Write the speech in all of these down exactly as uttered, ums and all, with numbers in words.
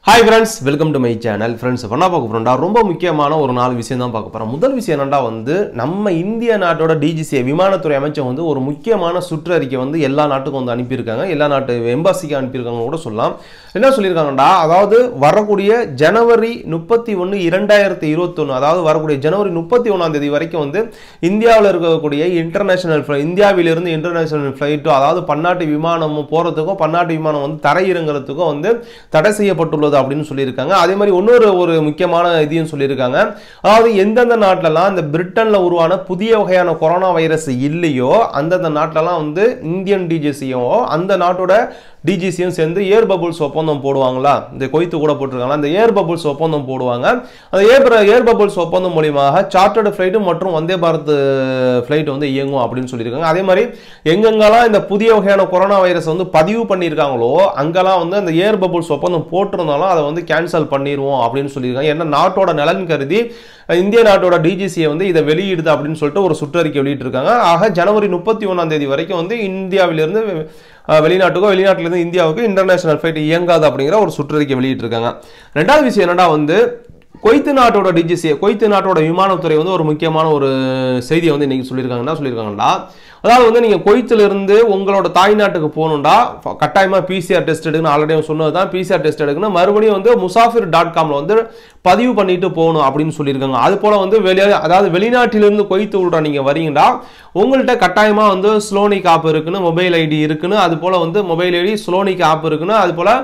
Hi friends, welcome to my channel. Friends, என்ன பார்க்க போறோம்டா ரொம்ப முக்கியமான ஒரு நாலு விஷயம் தான் பார்க்க போறோம். முதல் விஷயம் என்னடா வந்து நம்ம இந்திய நாட்டோட D G C விமானத்துறை அமைச்சர் வந்து ஒரு முக்கியமான சுற்றறிக்கை வந்து எல்லா நாட்டுக்கும் வந்து அனுப்பி இருக்காங்க. எல்லா நாட்டு எம்பாசிக்கு அனுப்பி இருக்காங்க கூட சொல்லலாம். என்ன சொல்லிருக்காங்கடா அதாவது வரக்கூடிய ஜனவரி முப்பத்தி ஒன்று இரண்டாயிரத்து இருபத்தி ஒன்று அதாவது வரக்கூடிய ஜனவரி முப்பத்தி ஒன்றாம் தேதி வரைக்கும் வந்து இந்தியாவில் இருக்கக்கூடிய இன்டர்நேஷனல் இந்தியாவில இருந்து இன்டர்நேஷனல் ஃளைட் அதாவது பன்னாட்டு விமானம் போறதுக்கும் பன்னாட்டு விமானம் வந்து தரையிறங்குறதுக்கும் வந்து தடை செய்யப்பட்டுள்ளது அப்படின்னு சொல்லியிருக்காங்க. அதே மாதிரி இன்னொரு ஒரு முக்கியமான இதையும் சொல்லியிருக்காங்க. அதாவது எந்தெந்த நாட்டிலலாம் இந்த பிரிட்டன்ல உருவான புதிய வகையான கொரோனா வைரஸ் இல்லையோ அந்தந்த நாட்டிலலாம் வந்து இந்தியன் டிஜிசியும் அந்த நாட்டோட டிஜிசியும் சேர்ந்து ஏர் பபுள்ஸ் ஒப்பந்தம் போடுவாங்களா இந்த கொய்த்து கூட போட்டிருக்காங்களா அந்த ஏர் பபுள்ஸ் ஒப்பந்தம் போடுவாங்க. அந்த ஏர் ஏர் பபுள்ஸ் ஒப்பந்தம் மூலமாக சார்ட்டர்டு ஃப்ளைட் மற்றும் வந்தே பாரத் ஃப்ளைட் வந்து இயங்கும் அப்படின்னு சொல்லியிருக்காங்க. அதே மாதிரி எங்கெங்கெல்லாம் இந்த புதிய வகையான கொரோனா வைரஸ் வந்து பதிவு பண்ணியிருக்காங்களோ அங்கெல்லாம் வந்து அந்த ஏர் பபுள்ஸ் ஒப்பந்தம் போட்டிருந்தாலும் அதை வந்து கேன்சல் பண்ணிடுவோம் அப்படின்னு சொல்லியிருக்காங்க. ஏன்னா நாட்டோட நலன் கருதி இந்திய நாட்டோட டிஜிசியை வந்து இதை வெளியிடுது அப்படின்னு சொல்லிட்டு ஒரு சுற்றறிக்கை வெளியிட்டிருக்காங்க. ஆக ஜனவரி முப்பத்தி ஒன்றாம் தேதி வரைக்கும் வந்து இந்தியாவிலிருந்து வெளிநாட்டுக்கோ வெளிநாட்டிலிருந்து இந்தியாவுக்கு இன்டர்நேஷனல் ஃப்ளைட் இயங்காது அப்படிங்கிற ஒரு சுற்றறிக்கை வெளியிட்டிருக்காங்க. ரெண்டாவது விஷயம் என்னடா வந்து கொய்த்து நாட்டோட டிஜிசி கொய்த்து நாட்டோட விமானத்துறை வந்து ஒரு முக்கியமான ஒரு செய்தியை வந்து இன்னைக்கு சொல்லியிருக்காங்க. என்ன சொல்லியிருக்காங்கடா அதாவது வந்து நீங்கள் கொய்த்திலிருந்து உங்களோட தாய்நாட்டுக்கு போகணுண்டா கட்டாயமாக பிசிஆர் டெஸ்ட் எடுக்கணும். ஆல்ரெடி சொன்னது தான் பிசிஆர் டெஸ்ட் எடுக்கணும். மறுபடியும் வந்து முசாஃபிர் டாட் காமில் வந்து பதிவு பண்ணிட்டு போகணும் அப்படின்னு சொல்லியிருக்காங்க. அது போல் வந்து வெளியே அதாவது வெளிநாட்டிலிருந்து கொய்த்து உள்ள நீங்கள் வரீங்கடா உங்கள்கிட்ட கட்டாயமாக வந்து ஸ்லோனிக் ஆப் இருக்குன்னு மொபைல் ஐடி இருக்குன்னு அது போல் வந்து மொபைல் ஐடி ஸ்லோனிக் ஆப் இருக்குன்னு அது போல்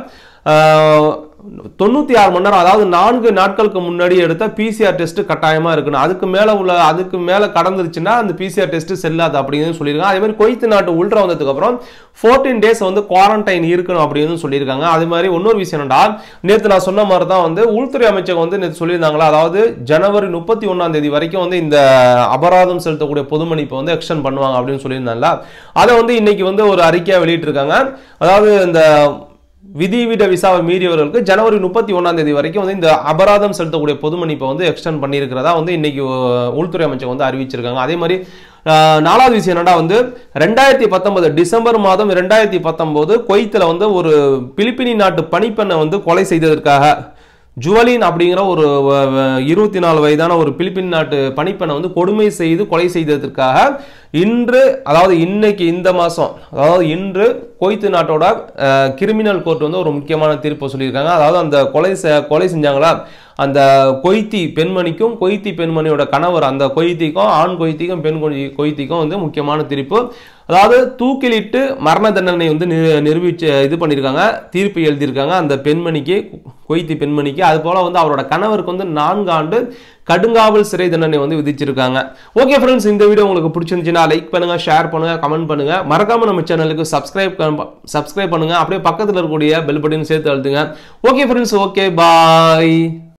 தொண்ணூத்தி ஆறு மணி நேரம் அதாவது நான்கு நாட்களுக்கு முன்னாடி எடுத்த பிசிஆர் டெஸ்ட் கட்டாயமா இருக்கணும். அதுக்கு மேல உள்ள அதுக்கு மேல கடந்துருச்சுன்னா அந்த பிசிஆர் டெஸ்ட் செல்லாது அப்படின்னு சொல்லியிருக்காங்க. அதே மாதிரி கொய்த்து நாட்டு உள்ற வந்ததுக்கு அப்புறம் பதினான்கு டேஸ் வந்து குவாரண்டைன் இருக்கணும் அப்படின்னு சொல்லியிருக்காங்க. அதே மாதிரி இன்னொரு விஷயம் என்னடா நேற்று நான் சொன்ன மாதிரி தான் வந்து உள்துறை அமைச்சகம் வந்து நேற்று சொல்லியிருந்தாங்களா அதாவது ஜனவரி முப்பத்தி ஒன்றாம் தேதி வரைக்கும் வந்து இந்த அபராதம் செலுத்தக்கூடிய பொதுமன்னிப்பை வந்து எக்ஸ்டெண்ட் பண்ணுவாங்க அப்படின்னு சொல்லியிருந்தாங்களா அதை வந்து இன்னைக்கு வந்து ஒரு அறிக்கையா வெளியிட்டிருக்காங்க. அதாவது இந்த விதிவிட விசாவை மீறியவர்களுக்கு ஜனவரி முப்பத்தி ஒன்றாம் தேதி வரைக்கும் வந்து இந்த அபராதம் செலுத்தக்கூடிய பொது மன்னிப்பை வந்து எக்ஸ்டெண்ட் பண்ணியிருக்கிறதா வந்து இன்னைக்கு உள்துறை அமைச்சர் வந்து அறிவிச்சிருக்காங்க. அதே மாதிரி நாலாவது விஷயம் என்னடா வந்து ரெண்டாயிரத்தி பத்தொன்பது டிசம்பர் மாதம் ரெண்டாயிரத்தி பத்தொன்பது கொய்த்துல வந்து ஒரு பிலிப்பினி நாட்டு பணிப்பெண்ணை வந்து கொலை செய்ததற்காக ஜுவலின் அப்படிங்கிற ஒரு இருபத்தி நாலு வயதான ஒரு பிலிப்பின் நாட்டு பணிப்பெண்ணை வந்து கொடுமை செய்து கொலை செய்ததற்காக இன்று அதாவது இன்னைக்கு இந்த மாதம் அதாவது இன்று கொய்த்து நாட்டோட கிரிமினல் கோர்ட் வந்து ஒரு முக்கியமான தீர்ப்பு சொல்லியிருக்காங்க. அதாவது அந்த கொலை கொலை செஞ்சாங்களா அந்த கொய்த்தி பெண்மணிக்கும் கொய்த்தி பெண்மணியோட கணவர் அந்த கொய்த்திக்கும் ஆண் கொய்த்திக்கும் பெண் கொய்த்திக்கும் வந்து முக்கியமான தீர்ப்பு அதாவது தூக்கிலிட்டு மரண தண்டனை வந்து நிரூபிச்சு இது பண்ணியிருக்காங்க தீர்ப்பு எழுதியிருக்காங்க அந்த பெண்மணிக்கு கொய்த்தி பெண்மணிக்கு. அது போல வந்து அவரோட கணவருக்கு வந்து நான்கு ஆண்டு கடுங்காவல் சிறை தண்டனை வந்து விதிச்சிருக்காங்க. ஓகே ஃப்ரெண்ட்ஸ், இந்த வீடியோ உங்களுக்கு பிடிச்சிருந்துச்சுன்னா லைக் பண்ணுங்க, ஷேர் பண்ணுங்க, கமெண்ட் பண்ணுங்க, மறக்காம நம்ம சேனலுக்கு சப்ஸ்கிரைப் சப்ஸ்கிரைப் பண்ணுங்க. அப்படியே பக்கத்தில் இருக்கக்கூடிய பெல் பட்டன் சேர்த்து அழுத்துங்க. ஓகே ஃப்ரெண்ட்ஸ், ஓகே பாய்.